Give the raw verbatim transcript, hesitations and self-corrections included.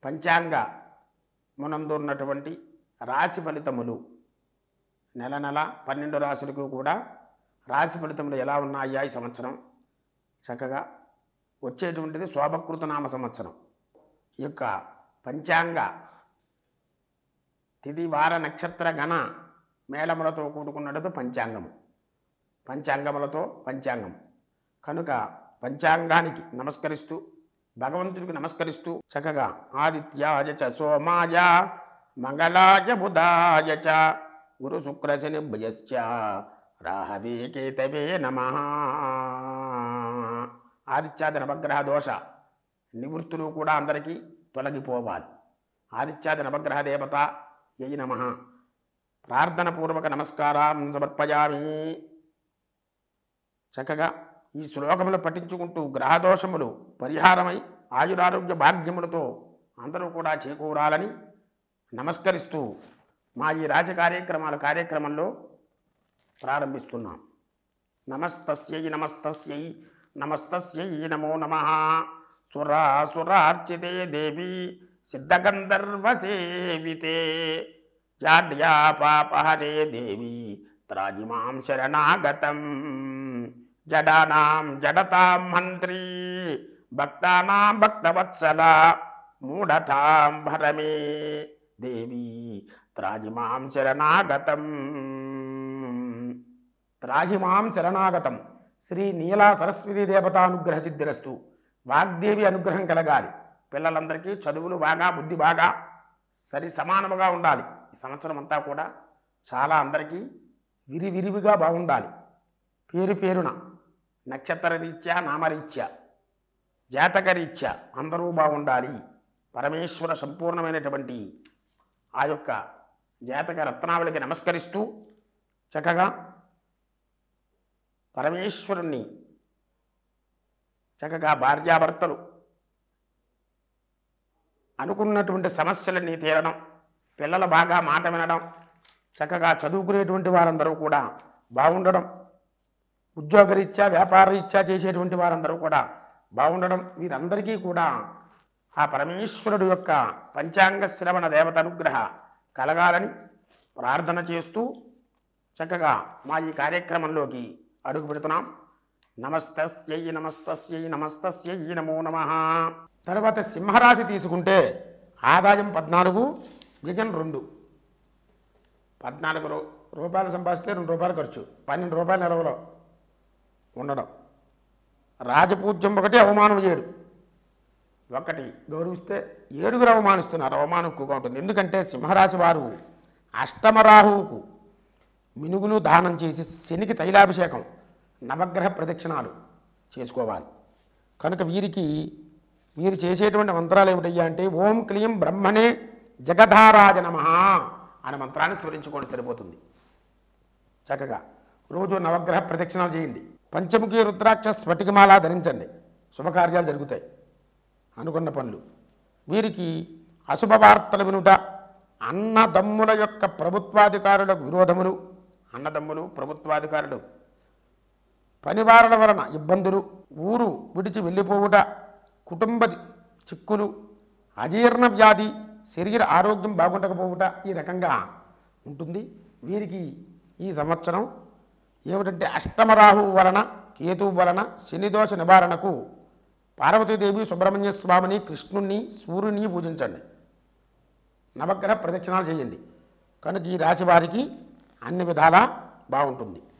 పంచాంగ మునందున్నటువంటి రాశి ఫలితములు నెల నెల పన్నెండు రాశులకు కూడా రాశి ఫలితములు ఎలా ఉన్నాయా ఈ సంవత్సరం చక్కగా వచ్చేటువంటిది శోభకృత నామ సంవత్సరం. ఈ యొక్క పంచాంగ తిథి వార నక్షత్ర గణ మేళములతో కూడుకున్నట్టు పంచాంగము, పంచాంగములతో పంచాంగం కనుక పంచాంగానికి నమస్కరిస్తూ భగవంతుడికి నమస్కరిస్తూ చక్కగా ఆదిత్యాయ చ సోమాయ మంగళాయ బుధాయ చ గురు శుక్ర శనిభ్యశ్చ రాహవే కేతవే నమః. ఆదిత్యాది నవగ్రహ దోష నివృత్తులు కూడా అందరికీ తొలగిపోవాలి. ఆదిత్యాది నవగ్రహ దేవత యై నమః. ప్రార్థన పూర్వక నమస్కారం సమర్పయామి. చక్కగా ఈ శ్లోకములు పఠించుకుంటూ గ్రహదోషములు పరిహారమై ఆయురారోగ్య భాగ్యములతో అందరూ కూడా చేకూరాలని నమస్కరిస్తూ మా ఈ రాజ కార్యక్రమాల కార్యక్రమంలో ప్రారంభిస్తున్నాం. నమస్తస్యై నమస్తస్యై నమస్తస్యై నమో నమః. సురాసురార్చితే దేవి సిద్ధగంధర్వసేవితే జాడ్యా పాపహరే దేవి త్రాజిమాం శరణాగతం. జడానాం జడతాం మంత్రీ భక్తానాం భక్తవత్సల మూఢతాం భరమే దేవి త్రాజిమాం శరణాగతం. త్రాజిమాం శరణాగతం. శ్రీ నీలా సరస్వతీ దేవత అనుగ్రహ సిద్ధిరస్తు. వాగ్దేవి అనుగ్రహం కలగాలి. పిల్లలందరికీ చదువులు బాగా బుద్ధి బాగా సరి సమానముగా ఉండాలి. ఈ సంవత్సరం అంతా కూడా చాలా అందరికీ విరివిరివిగా బాగుండాలి. పేరు పేరున నక్షత్ర రీత్యా నామరీత్యా జాతక రీత్యా అందరూ బాగుండాలి. పరమేశ్వర సంపూర్ణమైనటువంటి ఆ యొక్క జాతక రత్నావళికి నమస్కరిస్తూ చక్కగా పరమేశ్వరుణ్ణి చక్కగా భార్యాభర్తలు అనుకున్నటువంటి సమస్యలన్నీ తీరడం, పిల్లలు బాగా మాట వినడం, చక్కగా చదువుకునేటువంటి వారందరూ కూడా బాగుండడం, ఉద్యోగరీత్యా వ్యాపారరీత్యా చేసేటువంటి వారందరూ కూడా బాగుండడం, వీరందరికీ కూడా ఆ పరమేశ్వరుడు యొక్క పంచాంగ శ్రవణ దేవత అనుగ్రహ కలగాలని ప్రార్థన చేస్తూ చక్కగా మా ఈ కార్యక్రమంలోకి అడుగు పెడుతున్నాం. నమస్తస్యై నమస్తస్యై నమస్తస్యై నమో నమః. తర్వాత సింహరాశి తీసుకుంటే ఆదాయం పద్నాలుగు, వ్యయం రెండు. పద్నాలుగు రూ రూపాయలు సంపాదిస్తే రెండు రూపాయలు ఖర్చు, పన్నెండు రూపాయలు నిలవలో ఉండడం. రాజపూజ్యం ఒకటి, అవమానం ఏడు. ఒకటి గౌరవిస్తే ఏడుగురు అవమానిస్తున్నారు. అవమానం ఎక్కువగా ఉంటుంది. ఎందుకంటే సింహరాశి వారు అష్టమరాహువుకు మినుగులు దానం చేసి శనికి తైలాభిషేకం నవగ్రహ ప్రదక్షిణాలు చేసుకోవాలి. కనుక వీరికి వీరు చేసేటువంటి మంత్రాలు ఏమిటయ్యా అంటే ఓం క్లీం బ్రహ్మణే జగధారాజ నమః అనే మంత్రాన్ని స్మరించుకోండి, సరిపోతుంది. చక్కగా రోజు నవగ్రహ ప్రదక్షిణాలు చేయండి. పంచముఖి రుద్రాక్ష స్ఫటికమాల ధరించండి. శుభకార్యాలు జరుగుతాయి, అనుకున్న పనులు. వీరికి అశుభ వార్తలు వినుట, అన్నదమ్ముల యొక్క ప్రభుత్వాధికారులకు విరోధములు, అన్నదమ్ములు ప్రభుత్వాధికారులు పనివారుల వలన ఇబ్బందులు, ఊరు విడిచి వెళ్ళిపోవుట, కుటుంబ చిక్కులు, అజీర్ణ వ్యాధి, శరీర ఆరోగ్యం బాగుండకపోవుట ఈ రకంగా ఉంటుంది. వీరికి ఈ సంవత్సరం ఏమిటంటే అష్టమరాహువు వలన కేతువు వలన శనిదోష నివారణకు పార్వతీదేవి సుబ్రహ్మణ్య స్వామిని కృష్ణుణ్ణి సూర్యుని పూజించండి. నవగ్రహ ప్రదక్షిణాలు చేయండి. కనుక ఈ రాశి వారికి అన్ని విధాలా బాగుంటుంది.